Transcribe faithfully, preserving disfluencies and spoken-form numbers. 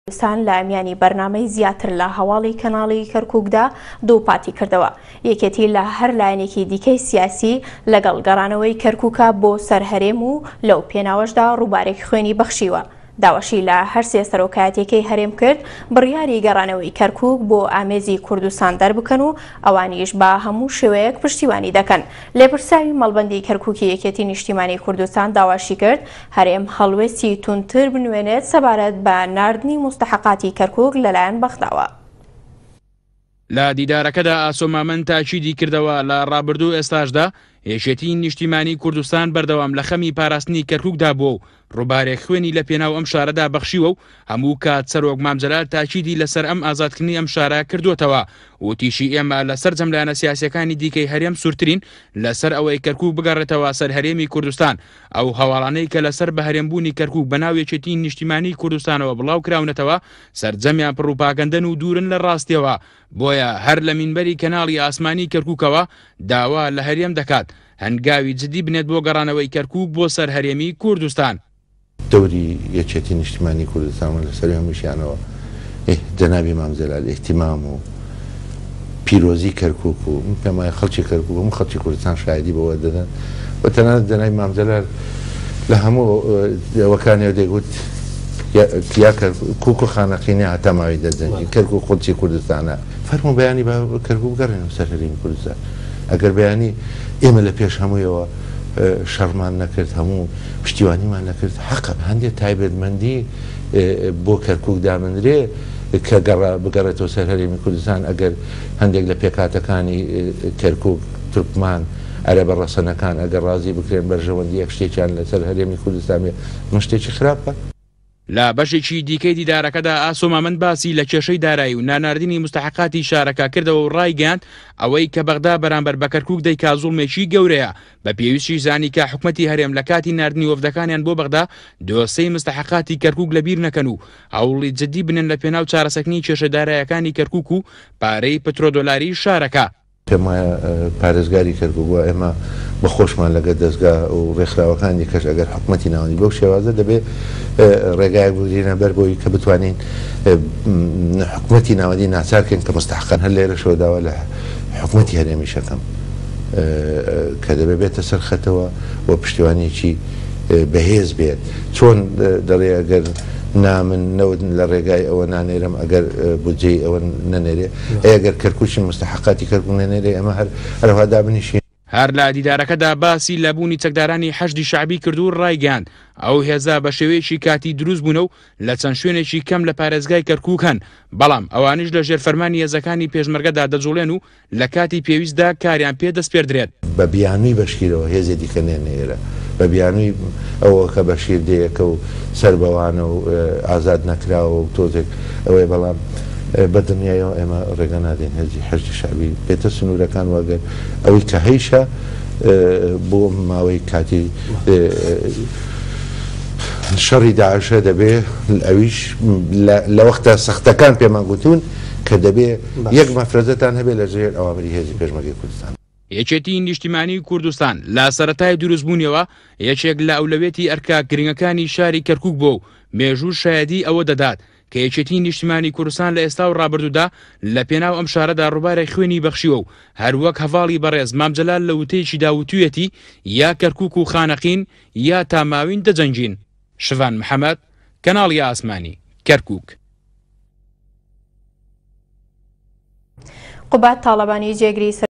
سان لە ئەمیانی بەرنامەی زیاتر لە هەواڵی کەناڵی کەرکووکدا دوو پاتی کردەوە. یەکێتی لە هەر لایەنێکی دیکەی سیاسی لەگەڵ گەڕانەوەی کەرکووکە بۆ سەرهەرێم و لەو پێناوەشدا ڕووبارێکی خوێنی بەخشیوە. داوەشی لە هەر سێ سەرۆکایەتێکی هەرێم کرد بڕیاری گەڕانەوەی کەرکووک بۆ ئامێزی کوردستان دەربکەن و ئەوانیش بە هەموو شێوەیەک پشتیوانی دەکەن. لێپرساوی مەڵبەندی کەرکووکی یەکێتی نیشتیمانی کوردستان داواشی کرد هەرێم هەڵوێستی تونتر بنوێنێت سەبارەت بە ناردنی مستحقاتی کەرکووک لەلایەن بەغداوە. لە دیدارەکەدا ئاسۆمامەند تاکیدی کردەوە لە ڕابردوو ئێستاشدا یەکێتی نیشتیمانی کوردستان بەردەوام لە خەمی پاراستنی کەرکووکدا بووە و ڕووبارێک خوێنی لە پێناو ئەم شارەدا بەخشیوە و هەموو کات سەرۆک مامجەلال تاکیدی لەسەر ئەم ئازادکردنی ئەم شارە کردوتەوە و تیشی ئێمە لەسەر جەملایەنە سیاسیەکانی دیکەی هەرێم سوورترین لەسەر ئەوەی کەرکووک بگەڕێتەوە سەر هەرێمی کوردستان. ئەو هەواڵانەی کە لەسەر بە هەرێمبوونی کەرکووک بەناو یەکێتی نیشتیمانی کوردستانەوە بڵاو کراونەتەوە سەرجەمیان پڕوپاگەندەن و دوورن لە ڕاستیەوە. بۆیە هەر لە مینبەری کەناڵی ئاسمانی کەرکووکەوە داوا لە هەرێم دەکات هەنگاوی جدی بنێت بۆ گەڕانەوەی کەرکووک بۆ سەر هەرێمی کوردستان. دەوری یەکێتی نیشتیمانی کوردستان لەسەر هەمووشیانەوە جەنابی مامجەلال ئیحتیمام و پیرۆزی کەرکووک و پێمای خەڵکی کەرکووک و خەڵکی کوردستان شایدی بەوە دەدەن و تەنانەت جەنابی مامجەلال لە هەموو ئەوەکانیەوە دەیگوت یا کەرکووک و خانەقینی هەتا ماوەی دەجەنگی کەرکووک خەڵکی کوردستانە فەرموو بەیانی بە کەرکووک بگەڕێنەوە سەر هەرێمی کوردستان. ئەگەر بەیانی ئێمە لە پێش هەموویەوە شەڕمان نەکرد هەموو پشتیوانیمان نەکرد حەقە هەندێک تایبەتمەندی بۆ کەرکووک دامنرێ کە بگەڕێتەوە سەر هەرێمی کوردستان ئەگەر هەندێک لە پێکاتەکانی کەرکووک تورکمان عەرەبە ڕەسەنەکان ئەگەر ڕازی بکرێن بەرژەوەندی یەک شتێکیان لەسەر هەرێمی کوردستان بێ مە شتێکی خراپە. لە بەشێکی دیکەی دیدارەکەدا ئاسۆمامەند باسی لە کێشەی دارایی و ناناردنی مستحقاتی شارەکە کردەوە و ڕایگەاند ئەوەی کە بەغدا بەرامبەر بە کەرکووک دەیکا زوڵمێکی گەورەیە بە پێویستی زانی کە حکومەتی هەرێم لە کاتی ناردنی وەفدەکانیان بۆ بەغدا دۆسەی مستحقاتی کەرکووک لەبیر نەکەن و هەوڵی جدی بنێن لە پێناو چارەسەکنی کێشەدارایەکانی کەرکووک و پارەی پترۆدۆلاری شارەکە. پێم وایە پارێزگاری کەرکووک ئێمە بەخۆشمان لەگە دەستگا و ڕێکخراوەکانی کەش ئەگەر حکومەتی ناوەندی بەو شێوازە دەبێت ڕێگایەک بگرینە بەر بۆی کە بتوانین حکومەتی ناوەندی ناچارکەین کە مستحقان هەر لێرە شۆداوە لە حکومەتی هەرێمی شەکەم کە دەبێت بێتە سەر خەتەوە و پشتیوانێکی بەهێز بێت. چۆن دەڵێ ئەگەر نامن نەودن لە ڕێگای ئەوە نانێرم ئەگەر بودجەی ئەوە نەنێرێ ئەگەر کەرکووکی مستحقاتی کەرکووک نەنێرێ ئەمە هەر هەروەها دابنیشین. هەر لە دیدارەکەدا باسی لەبوونی چەکدارانی حەشدی شعبی کرد و ڕایگەاند ئەو هێزا بە شێوەیەکی کاتی دروست بوونە و لە چەند شوێنێکی کەم لە پارێزگای کەرکووک هەن بەڵام ئەوانش لە ژێرفەرمانی هێزەکانی پێشمەرگەدا دەجوڵێن و لە کاتی پێویستدا کاریان پێ دەست پێدرێت. بە بیانووی بەشکیرەوە هێزێ دیکە نێنێرە بە بیانووی ئەوە کە بەشیر دەیەکە و سەربەوانە و ئازاد نەکراوە و تۆزێک ئەوەی بەڵام بە دنیایەوە ئێمە ڕێگە نادەین هەرجی حەشدی شعبی بێتە سنوورەکان وەگەر ئەوەی کە هەیشە بۆ ماوەی کاتی شەڕی داعشە دەبێ ئەویش لە وەختە سەختەکان پێمان گوتون کە دەبێ یەک مەفرەزەتان هەبێ لە ژێر ئەوامری هێزی پێشمەرگەی کوردستان. یەکێتی نیشتیمانی کوردستان لە سەرەتای دروستبوونیەوە یەکێک لە ئەولەوێتی ئەرکا گرنگەکانی شاری کەرکووک بوو و مێژوو شایەدی ئەوە دەدات کە یەکێتی نیشتیمانی کوردستان لە ئێستا و ڕابردوودا لە پێناو ئەم شارەدا ڕووبارێک خوێنی بەخشیوە و هەروەک هەڤاڵی بەڕێز مامجەلال لە وتەیەکی داوتوویەتی یا کەرکووک و خانەقین یا تاماوین دەجەنگین. شڤان محەممەد، کەناڵی ئاسمانی کەرکووک. قوبات تاڵەبانی جێگری